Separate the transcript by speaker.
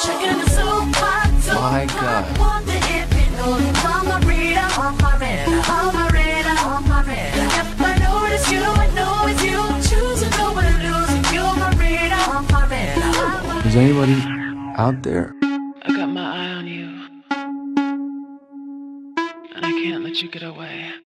Speaker 1: My God. Is anybody out there?
Speaker 2: I got my eye on you, and I can't let you get away.